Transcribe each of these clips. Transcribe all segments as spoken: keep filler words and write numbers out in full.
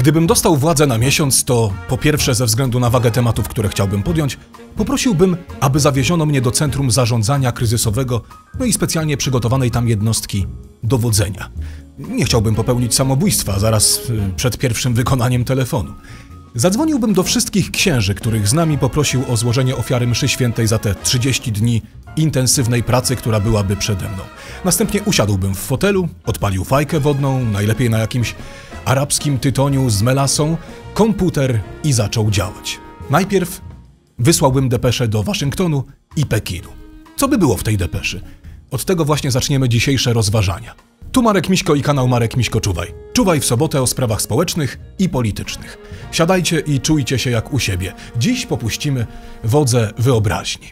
Gdybym dostał władzę na miesiąc, to po pierwsze ze względu na wagę tematów, które chciałbym podjąć, poprosiłbym, aby zawieziono mnie do Centrum Zarządzania Kryzysowego, no i specjalnie przygotowanej tam jednostki dowodzenia. Nie chciałbym popełnić samobójstwa zaraz przed pierwszym wykonaniem telefonu. Zadzwoniłbym do wszystkich księży, których z nami poprosił o złożenie ofiary mszy świętej za te trzydzieści dni intensywnej pracy, która byłaby przede mną. Następnie usiadłbym w fotelu, odpalił fajkę wodną, najlepiej na jakimś arabskim tytoniu z melasą, komputer i zaczął działać. Najpierw wysłałbym depeszę do Waszyngtonu i Pekinu. Co by było w tej depeszy? Od tego właśnie zaczniemy dzisiejsze rozważania. Tu Marek Miśko i kanał Marek Miśko Czuwaj. Czuwaj w sobotę o sprawach społecznych i politycznych. Siadajcie i czujcie się jak u siebie. Dziś popuścimy wodze wyobraźni.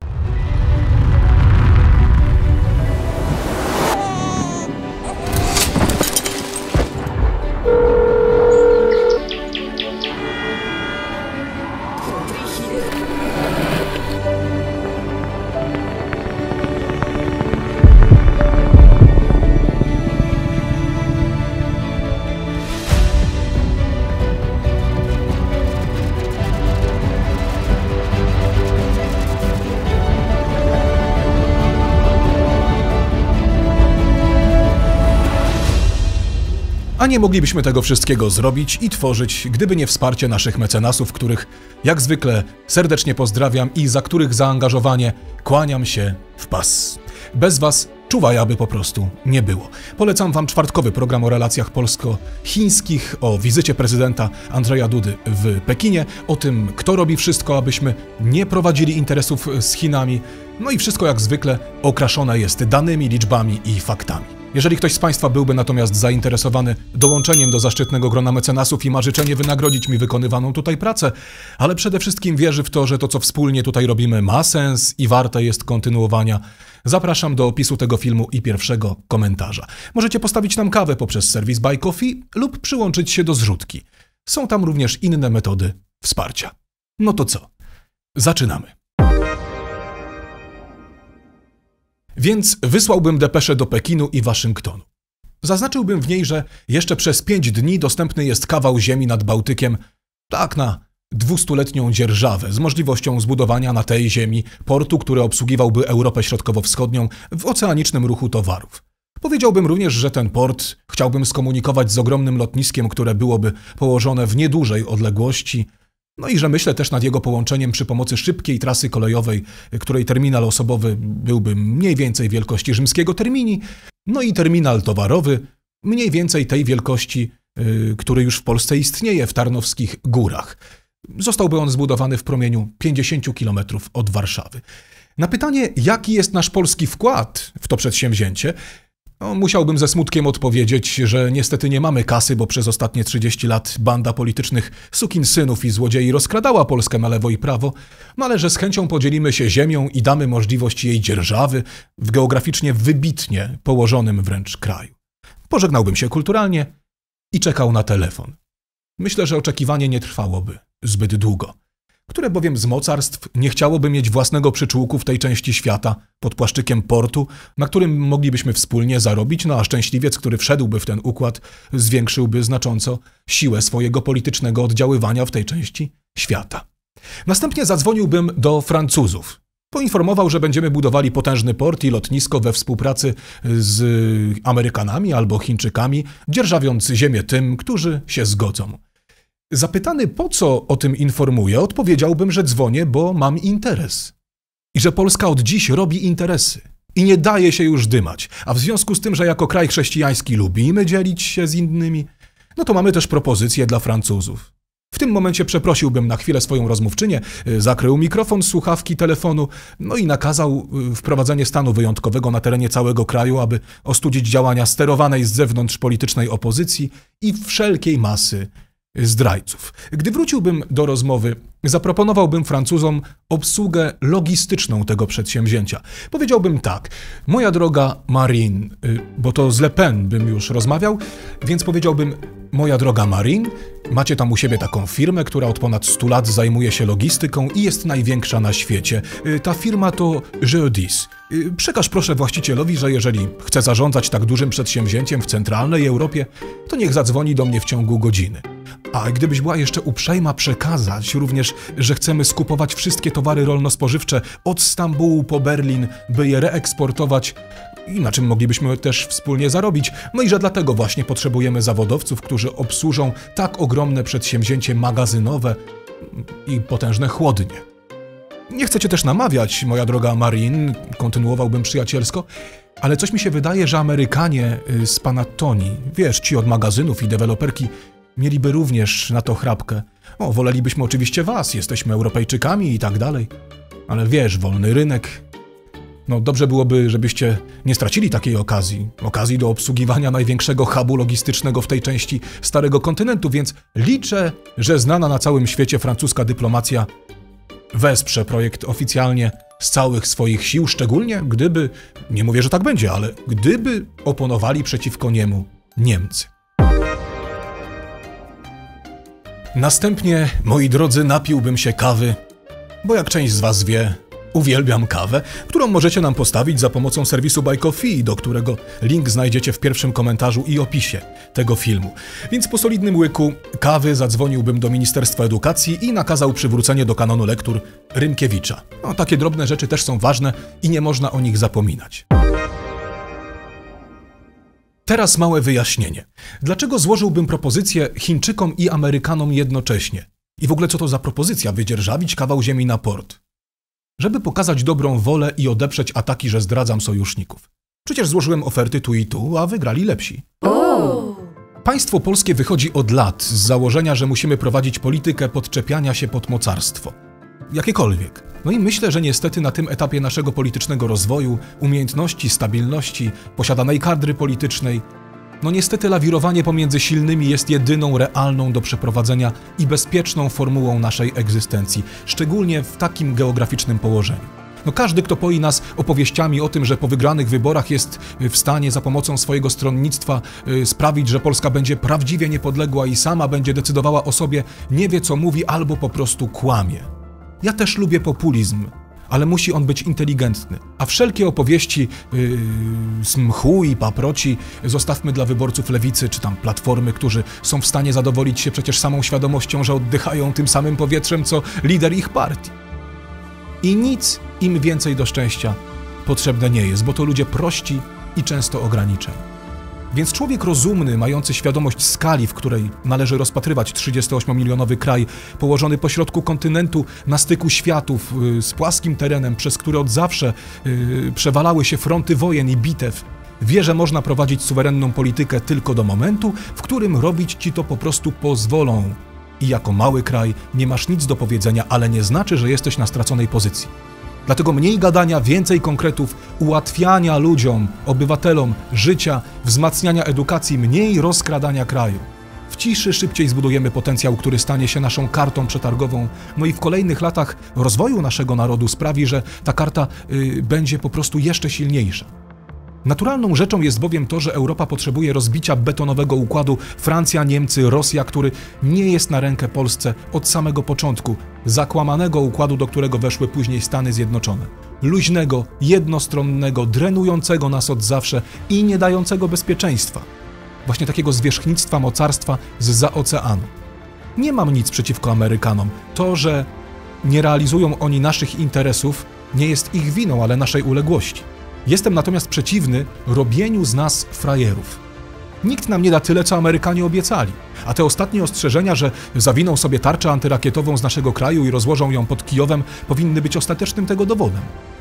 A nie moglibyśmy tego wszystkiego zrobić i tworzyć, gdyby nie wsparcie naszych mecenasów, których jak zwykle serdecznie pozdrawiam i za których zaangażowanie kłaniam się w pas. Bez was Czuwaja by po prostu nie było. Polecam wam czwartkowy program o relacjach polsko-chińskich, o wizycie prezydenta Andrzeja Dudy w Pekinie, o tym, kto robi wszystko, abyśmy nie prowadzili interesów z Chinami, no i wszystko jak zwykle okraszone jest danymi, liczbami i faktami. Jeżeli ktoś z Państwa byłby natomiast zainteresowany dołączeniem do zaszczytnego grona mecenasów i ma życzenie wynagrodzić mi wykonywaną tutaj pracę, ale przede wszystkim wierzy w to, że to, co wspólnie tutaj robimy, ma sens i warte jest kontynuowania, zapraszam do opisu tego filmu i pierwszego komentarza. Możecie postawić nam kawę poprzez serwis Buy Coffee lub przyłączyć się do zrzutki. Są tam również inne metody wsparcia. No to co? Zaczynamy. Więc wysłałbym depeszę do Pekinu i Waszyngtonu. Zaznaczyłbym w niej, że jeszcze przez pięć dni dostępny jest kawał ziemi nad Bałtykiem, tak na dwustuletnią dzierżawę, z możliwością zbudowania na tej ziemi portu, który obsługiwałby Europę Środkowo-Wschodnią w oceanicznym ruchu towarów. Powiedziałbym również, że ten port chciałbym skomunikować z ogromnym lotniskiem, które byłoby położone w niedużej odległości, no i że myślę też nad jego połączeniem przy pomocy szybkiej trasy kolejowej, której terminal osobowy byłby mniej więcej wielkości rzymskiego termini, no i terminal towarowy mniej więcej tej wielkości, yy, który już w Polsce istnieje w Tarnowskich Górach. Zostałby on zbudowany w promieniu pięćdziesięciu kilometrów od Warszawy. Na pytanie, jaki jest nasz polski wkład w to przedsięwzięcie, no, musiałbym ze smutkiem odpowiedzieć, że niestety nie mamy kasy, bo przez ostatnie trzydzieści lat banda politycznych sukinsynów i złodziei rozkradała Polskę na lewo i prawo, no ale że z chęcią podzielimy się ziemią i damy możliwość jej dzierżawy w geograficznie wybitnie położonym wręcz kraju. Pożegnałbym się kulturalnie i czekał na telefon. Myślę, że oczekiwanie nie trwałoby zbyt długo. Które bowiem z mocarstw nie chciałoby mieć własnego przyczółku w tej części świata pod płaszczykiem portu, na którym moglibyśmy wspólnie zarobić, no a szczęśliwiec, który wszedłby w ten układ, zwiększyłby znacząco siłę swojego politycznego oddziaływania w tej części świata. Następnie zadzwoniłbym do Francuzów. Poinformował, że będziemy budowali potężny port i lotnisko we współpracy z Amerykanami albo Chińczykami, dzierżawiąc ziemię tym, którzy się zgodzą. Zapytany, po co o tym informuję, odpowiedziałbym, że dzwonię, bo mam interes. I że Polska od dziś robi interesy. I nie daje się już dymać. A w związku z tym, że jako kraj chrześcijański lubimy dzielić się z innymi, no to mamy też propozycje dla Francuzów. W tym momencie przeprosiłbym na chwilę swoją rozmówczynię, zakrył mikrofon, słuchawki, telefonu, no i nakazał wprowadzenie stanu wyjątkowego na terenie całego kraju, aby ostudzić działania sterowanej z zewnątrz politycznej opozycji i wszelkiej masy zdrajców. Gdy wróciłbym do rozmowy, zaproponowałbym Francuzom obsługę logistyczną tego przedsięwzięcia. Powiedziałbym tak, moja droga Marine, bo to z Le Pen bym już rozmawiał, więc powiedziałbym, moja droga Marine, macie tam u siebie taką firmę, która od ponad stu lat zajmuje się logistyką i jest największa na świecie. Ta firma to Geodis. Przekaż proszę właścicielowi, że jeżeli chce zarządzać tak dużym przedsięwzięciem w centralnej Europie, to niech zadzwoni do mnie w ciągu godziny. A gdybyś była jeszcze uprzejma przekazać również, że chcemy skupować wszystkie towary rolno-spożywcze od Stambułu po Berlin, by je reeksportować i na czym moglibyśmy też wspólnie zarobić. No i że dlatego właśnie potrzebujemy zawodowców, którzy obsłużą tak ogromne przedsięwzięcie magazynowe i potężne chłodnie. Nie chcę cię też namawiać, moja droga Marin, kontynuowałbym przyjacielsko, ale coś mi się wydaje, że Amerykanie z Panattoni, wiesz, ci od magazynów i deweloperki, mieliby również na to chrapkę. O, wolelibyśmy oczywiście was, jesteśmy Europejczykami i tak dalej. Ale wiesz, wolny rynek. No dobrze byłoby, żebyście nie stracili takiej okazji. Okazji do obsługiwania największego hubu logistycznego w tej części Starego Kontynentu, więc liczę, że znana na całym świecie francuska dyplomacja wesprze projekt oficjalnie z całych swoich sił, szczególnie gdyby, nie mówię, że tak będzie, ale gdyby oponowali przeciwko niemu Niemcy. Następnie, moi drodzy, napiłbym się kawy, bo jak część z was wie, uwielbiam kawę, którą możecie nam postawić za pomocą serwisu Buy Coffee, do którego link znajdziecie w pierwszym komentarzu i opisie tego filmu. Więc po solidnym łyku kawy zadzwoniłbym do Ministerstwa Edukacji i nakazał przywrócenie do kanonu lektur Rymkiewicza. No, takie drobne rzeczy też są ważne i nie można o nich zapominać. Teraz małe wyjaśnienie. Dlaczego złożyłbym propozycję Chińczykom i Amerykanom jednocześnie? I w ogóle co to za propozycja wydzierżawić kawał ziemi na port? Żeby pokazać dobrą wolę i odeprzeć ataki, że zdradzam sojuszników. Przecież złożyłem oferty tu i tu, a wygrali lepsi. Oh. Państwo polskie wychodzi od lat z założenia, że musimy prowadzić politykę podczepiania się pod mocarstwo. Jakiekolwiek. No i myślę, że niestety na tym etapie naszego politycznego rozwoju, umiejętności, stabilności, posiadanej kadry politycznej, no niestety lawirowanie pomiędzy silnymi jest jedyną realną do przeprowadzenia i bezpieczną formułą naszej egzystencji, szczególnie w takim geograficznym położeniu. No każdy, kto poi nas opowieściami o tym, że po wygranych wyborach jest w stanie za pomocą swojego stronnictwa yy, sprawić, że Polska będzie prawdziwie niepodległa i sama będzie decydowała o sobie, nie wie co mówi albo po prostu kłamie. Ja też lubię populizm, ale musi on być inteligentny. A wszelkie opowieści yy, z mchu i paproci zostawmy dla wyborców lewicy czy tam Platformy, którzy są w stanie zadowolić się przecież samą świadomością, że oddychają tym samym powietrzem, co lider ich partii. I nic im więcej do szczęścia potrzebne nie jest, bo to ludzie prości i często ograniczeni. Więc człowiek rozumny, mający świadomość skali, w której należy rozpatrywać trzydziestoośmiomilionowy kraj, położony pośrodku kontynentu, na styku światów, yy, z płaskim terenem, przez który od zawsze yy, przewalały się fronty wojen i bitew, wie, że można prowadzić suwerenną politykę tylko do momentu, w którym robić ci to po prostu pozwolą. I jako mały kraj nie masz nic do powiedzenia, ale nie znaczy, że jesteś na straconej pozycji. Dlatego mniej gadania, więcej konkretów, ułatwiania ludziom, obywatelom życia, wzmacniania edukacji, mniej rozkradania kraju. W ciszy szybciej zbudujemy potencjał, który stanie się naszą kartą przetargową, no i w kolejnych latach rozwoju naszego narodu sprawi, że ta karta yy, będzie po prostu jeszcze silniejsza. Naturalną rzeczą jest bowiem to, że Europa potrzebuje rozbicia betonowego układu Francja, Niemcy, Rosja, który nie jest na rękę Polsce od samego początku, zakłamanego układu, do którego weszły później Stany Zjednoczone. Luźnego, jednostronnego, drenującego nas od zawsze i nie dającego bezpieczeństwa. Właśnie takiego zwierzchnictwa mocarstwa zza oceanu. Nie mam nic przeciwko Amerykanom. To, że nie realizują oni naszych interesów, nie jest ich winą, ale naszej uległości. Jestem natomiast przeciwny robieniu z nas frajerów. Nikt nam nie da tyle, co Amerykanie obiecali. A te ostatnie ostrzeżenia, że zawiną sobie tarczę antyrakietową z naszego kraju i rozłożą ją pod Kijowem, powinny być ostatecznym tego dowodem.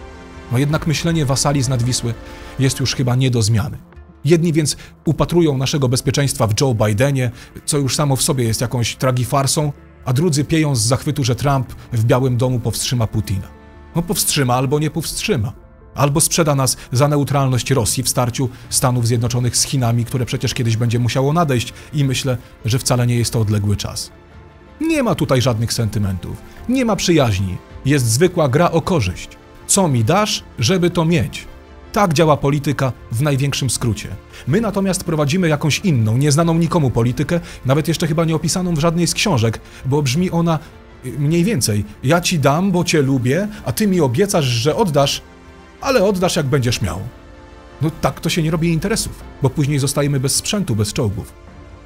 No jednak myślenie wasali z nadwisły jest już chyba nie do zmiany. Jedni więc upatrują naszego bezpieczeństwa w Joe Bidenie, co już samo w sobie jest jakąś tragifarsą, a drudzy pieją z zachwytu, że Trump w Białym Domu powstrzyma Putina. No powstrzyma albo nie powstrzyma. Albo sprzeda nas za neutralność Rosji w starciu Stanów Zjednoczonych z Chinami, które przecież kiedyś będzie musiało nadejść i myślę, że wcale nie jest to odległy czas. Nie ma tutaj żadnych sentymentów, nie ma przyjaźni, jest zwykła gra o korzyść. Co mi dasz, żeby to mieć? Tak działa polityka w największym skrócie. My natomiast prowadzimy jakąś inną, nieznaną nikomu politykę, nawet jeszcze chyba nie opisaną w żadnej z książek, bo brzmi ona mniej więcej: ja ci dam, bo cię lubię, a ty mi obiecasz, że oddasz, ale oddasz jak będziesz miał. No tak to się nie robi interesów, bo później zostajemy bez sprzętu, bez czołgów.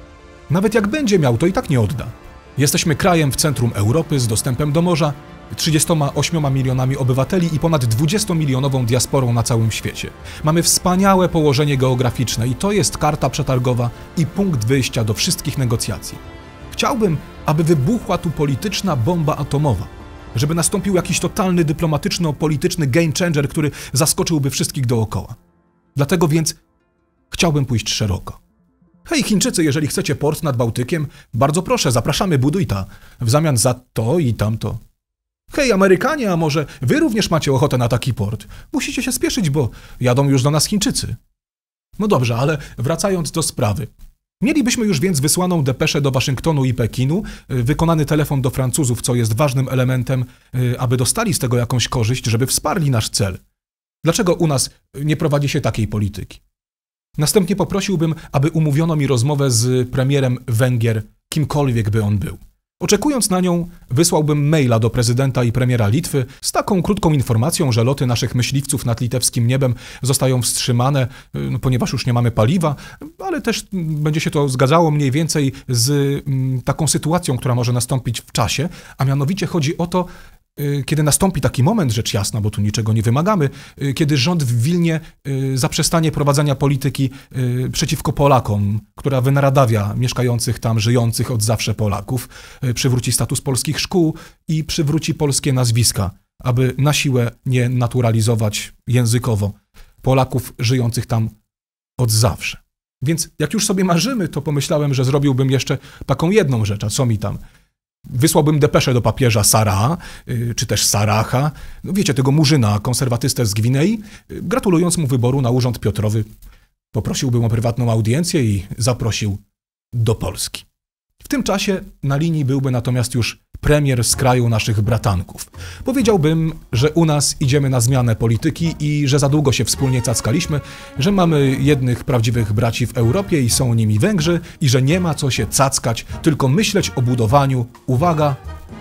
Nawet jak będzie miał, to i tak nie odda. Jesteśmy krajem w centrum Europy z dostępem do morza, trzydziestoma ośmioma milionami obywateli i ponad dwudziestomilionową diasporą na całym świecie. Mamy wspaniałe położenie geograficzne i to jest karta przetargowa i punkt wyjścia do wszystkich negocjacji. Chciałbym, aby wybuchła tu polityczna bomba atomowa, żeby nastąpił jakiś totalny dyplomatyczno-polityczny game changer, który zaskoczyłby wszystkich dookoła. Dlatego więc chciałbym pójść szeroko. Hej Chińczycy, jeżeli chcecie port nad Bałtykiem, bardzo proszę, zapraszamy, buduj ta, w zamian za to i tamto. Hej Amerykanie, a może wy również macie ochotę na taki port? Musicie się spieszyć, bo jadą już do nas Chińczycy. No dobrze, ale wracając do sprawy. Mielibyśmy już więc wysłaną depeszę do Waszyngtonu i Pekinu, wykonany telefon do Francuzów, co jest ważnym elementem, aby dostali z tego jakąś korzyść, żeby wsparli nasz cel. Dlaczego u nas nie prowadzi się takiej polityki? Następnie poprosiłbym, aby umówiono mi rozmowę z premierem Węgier, kimkolwiek by on był. Oczekując na nią, wysłałbym maila do prezydenta i premiera Litwy z taką krótką informacją, że loty naszych myśliwców nad litewskim niebem zostają wstrzymane, no, ponieważ już nie mamy paliwa, ale też będzie się to zgadzało mniej więcej z mm, taką sytuacją, która może nastąpić w czasie, a mianowicie chodzi o to, kiedy nastąpi taki moment, rzecz jasna, bo tu niczego nie wymagamy, kiedy rząd w Wilnie zaprzestanie prowadzenia polityki przeciwko Polakom, która wynaradawia mieszkających tam, żyjących od zawsze Polaków, przywróci status polskich szkół i przywróci polskie nazwiska, aby na siłę nie naturalizować językowo Polaków żyjących tam od zawsze. Więc jak już sobie marzymy, to pomyślałem, że zrobiłbym jeszcze taką jedną rzecz, a co mi tam? Wysłałbym depeszę do papieża Sara, czy też Saracha, no wiecie, tego murzyna, konserwatystę z Gwinei, gratulując mu wyboru na urząd Piotrowy. Poprosiłbym o prywatną audiencję i zaprosił do Polski. W tym czasie na linii byłby natomiast już premier z kraju naszych bratanków. Powiedziałbym, że u nas idziemy na zmianę polityki i że za długo się wspólnie cackaliśmy, że mamy jednych prawdziwych braci w Europie i są nimi Węgrzy i że nie ma co się cackać, tylko myśleć o budowaniu, uwaga,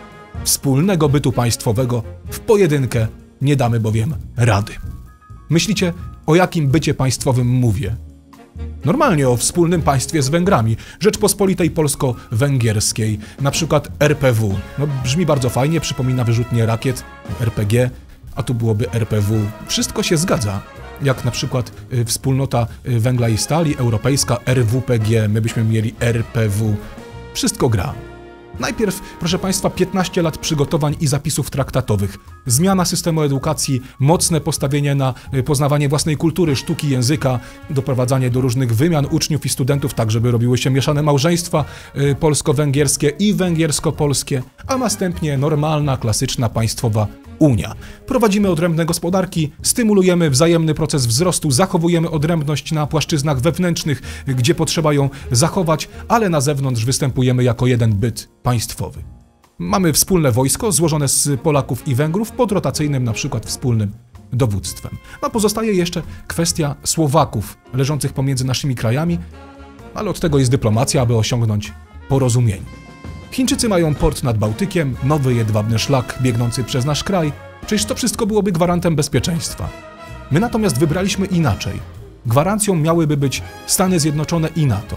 wspólnego bytu państwowego. W pojedynkę nie damy bowiem rady. Myślicie, o jakim bycie państwowym mówię? Normalnie o wspólnym państwie z Węgrami, Rzeczpospolitej Polsko-Węgierskiej, na przykład R P W. No, brzmi bardzo fajnie, przypomina wyrzutnie rakiet, R P G, a tu byłoby R P W. Wszystko się zgadza, jak na przykład y, wspólnota y, węgla i stali, europejska R W P G, my byśmy mieli R P W. Wszystko gra. Najpierw, proszę Państwa, piętnaście lat przygotowań i zapisów traktatowych, zmiana systemu edukacji, mocne postawienie na poznawanie własnej kultury, sztuki, języka, doprowadzanie do różnych wymian uczniów i studentów, tak żeby robiły się mieszane małżeństwa y, polsko-węgierskie i węgiersko-polskie, a następnie normalna, klasyczna, państwowa Unia. Prowadzimy odrębne gospodarki, stymulujemy wzajemny proces wzrostu, zachowujemy odrębność na płaszczyznach wewnętrznych, gdzie potrzeba ją zachować, ale na zewnątrz występujemy jako jeden byt państwowy. Mamy wspólne wojsko złożone z Polaków i Węgrów pod rotacyjnym na przykład wspólnym dowództwem. A pozostaje jeszcze kwestia Słowaków leżących pomiędzy naszymi krajami, ale od tego jest dyplomacja, aby osiągnąć porozumienie. Chińczycy mają port nad Bałtykiem, nowy jedwabny szlak biegnący przez nasz kraj. Przecież to wszystko byłoby gwarantem bezpieczeństwa. My natomiast wybraliśmy inaczej. Gwarancją miałyby być Stany Zjednoczone i NATO.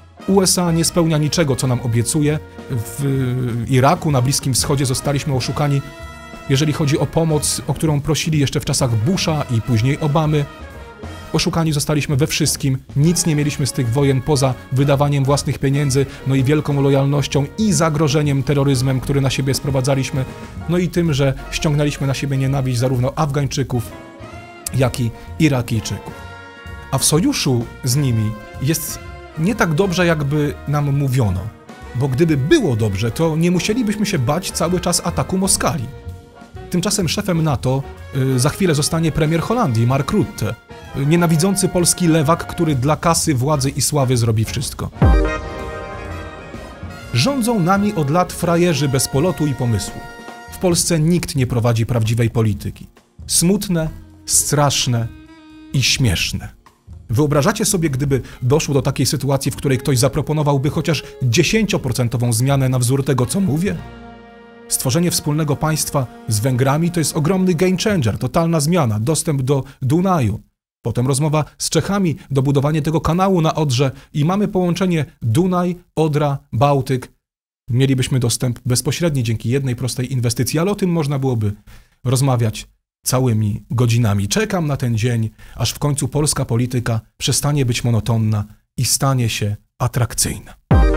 U S A nie spełnia niczego, co nam obiecuje. W Iraku, na Bliskim Wschodzie zostaliśmy oszukani, jeżeli chodzi o pomoc, o którą prosili jeszcze w czasach Busha i później Obamy. Oszukani zostaliśmy we wszystkim, nic nie mieliśmy z tych wojen poza wydawaniem własnych pieniędzy, no i wielką lojalnością i zagrożeniem terroryzmem, który na siebie sprowadzaliśmy, no i tym, że ściągnęliśmy na siebie nienawiść zarówno Afgańczyków, jak i Irakijczyków. A w sojuszu z nimi jest nie tak dobrze, jakby nam mówiono, bo gdyby było dobrze, to nie musielibyśmy się bać cały czas ataku Moskali. Tymczasem szefem NATO y, za chwilę zostanie premier Holandii, Mark Rutte, nienawidzący polski lewak, który dla kasy, władzy i sławy zrobi wszystko. Rządzą nami od lat frajerzy bez polotu i pomysłu. W Polsce nikt nie prowadzi prawdziwej polityki. Smutne, straszne i śmieszne. Wyobrażacie sobie, gdyby doszło do takiej sytuacji, w której ktoś zaproponowałby chociaż dziesięcioprocentową zmianę na wzór tego, co mówię? Stworzenie wspólnego państwa z Węgrami to jest ogromny game changer, totalna zmiana, dostęp do Dunaju. Potem rozmowa z Czechami, dobudowanie tego kanału na Odrze i mamy połączenie Dunaj, Odra, Bałtyk. Mielibyśmy dostęp bezpośredni dzięki jednej prostej inwestycji, ale o tym można byłoby rozmawiać całymi godzinami. Czekam na ten dzień, aż w końcu polska polityka przestanie być monotonna i stanie się atrakcyjna.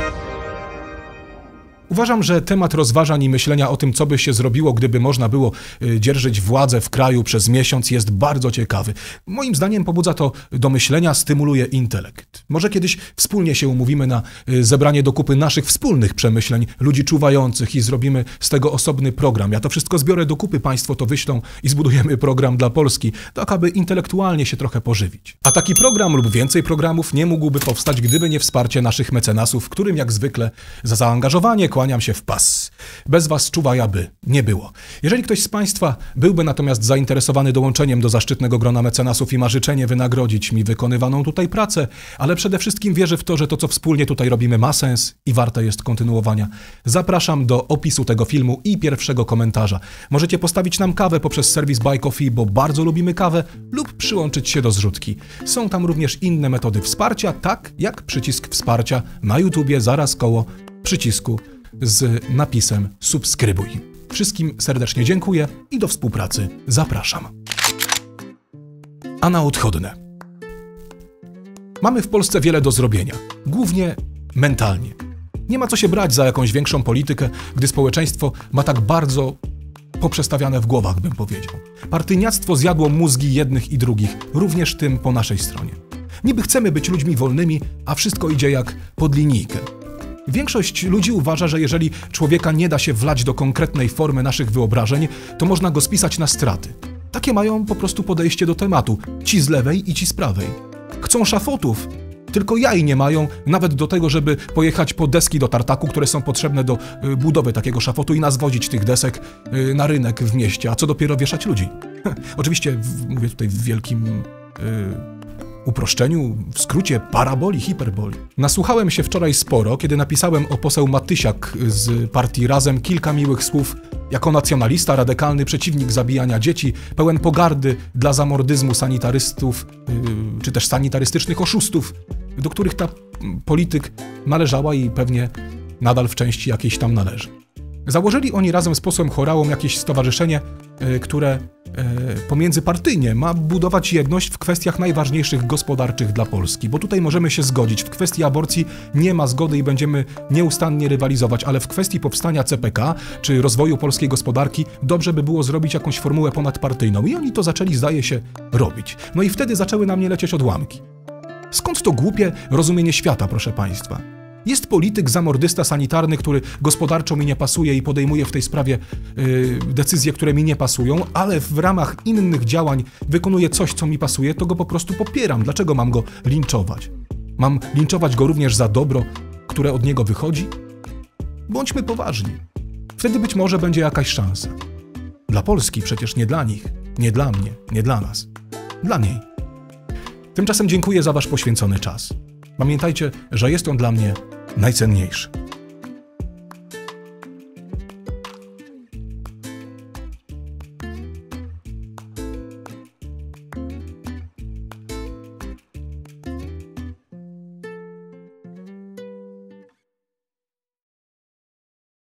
Uważam, że temat rozważań i myślenia o tym, co by się zrobiło, gdyby można było dzierżyć władzę w kraju przez miesiąc, jest bardzo ciekawy. Moim zdaniem pobudza to do myślenia, stymuluje intelekt. Może kiedyś wspólnie się umówimy na zebranie do kupy naszych wspólnych przemyśleń, ludzi czuwających i zrobimy z tego osobny program. Ja to wszystko zbiorę do kupy, państwo to wyślą i zbudujemy program dla Polski, tak aby intelektualnie się trochę pożywić. A taki program lub więcej programów nie mógłby powstać, gdyby nie wsparcie naszych mecenasów, którym jak zwykle za zaangażowanie kłaniam się w pas. Bez was czuwaja by nie było. Jeżeli ktoś z państwa byłby natomiast zainteresowany dołączeniem do zaszczytnego grona mecenasów i ma życzenie wynagrodzić mi wykonywaną tutaj pracę, ale przede wszystkim wierzy w to, że to, co wspólnie tutaj robimy, ma sens i warte jest kontynuowania, zapraszam do opisu tego filmu i pierwszego komentarza. Możecie postawić nam kawę poprzez serwis Buy Coffee, bo bardzo lubimy kawę, lub przyłączyć się do zrzutki. Są tam również inne metody wsparcia, tak jak przycisk wsparcia na YouTubie zaraz koło przycisku z napisem subskrybuj. Wszystkim serdecznie dziękuję i do współpracy zapraszam. A na odchodne. Mamy w Polsce wiele do zrobienia, głównie mentalnie. Nie ma co się brać za jakąś większą politykę, gdy społeczeństwo ma tak bardzo poprzestawiane w głowach, bym powiedział. Partyjniactwo zjadło mózgi jednych i drugich, również tym po naszej stronie. Niby chcemy być ludźmi wolnymi, a wszystko idzie jak pod linijkę. Większość ludzi uważa, że jeżeli człowieka nie da się wlać do konkretnej formy naszych wyobrażeń, to można go spisać na straty. Takie mają po prostu podejście do tematu, ci z lewej i ci z prawej. Chcą szafotów, tylko jaj nie mają nawet do tego, żeby pojechać po deski do tartaku, które są potrzebne do y, budowy takiego szafotu i nazwozić tych desek y, na rynek w mieście, a co dopiero wieszać ludzi. Oczywiście w, mówię tutaj w wielkim y, uproszczeniu, w skrócie paraboli, hiperboli. Nasłuchałem się wczoraj sporo, kiedy napisałem o poseł Matysiak z partii Razem kilka miłych słów jako nacjonalista, radykalny przeciwnik zabijania dzieci, pełen pogardy dla zamordyzmu sanitarystów, yy, czy też sanitarystycznych oszustów, do których ta polityk należała i pewnie nadal w części jakiejś tam należy. Założyli oni razem z posłem Horałą jakieś stowarzyszenie, yy, które yy, pomiędzypartyjnie ma budować jedność w kwestiach najważniejszych gospodarczych dla Polski, bo tutaj możemy się zgodzić. W kwestii aborcji nie ma zgody i będziemy nieustannie rywalizować, ale w kwestii powstania C P K czy rozwoju polskiej gospodarki dobrze by było zrobić jakąś formułę ponadpartyjną i oni to zaczęli, zdaje się, robić. No i wtedy zaczęły na mnie lecieć odłamki. Skąd to głupie rozumienie świata, proszę państwa? Jest polityk, zamordysta sanitarny, który gospodarczo mi nie pasuje i podejmuje w tej sprawie yy, decyzje, które mi nie pasują, ale w ramach innych działań wykonuje coś, co mi pasuje, to go po prostu popieram. Dlaczego mam go linczować? Mam linczować go również za dobro, które od niego wychodzi? Bądźmy poważni. Wtedy być może będzie jakaś szansa. Dla Polski, przecież nie dla nich, nie dla mnie, nie dla nas. Dla niej. Tymczasem dziękuję za wasz poświęcony czas. Pamiętajcie, że jest on dla mnie najcenniejszy.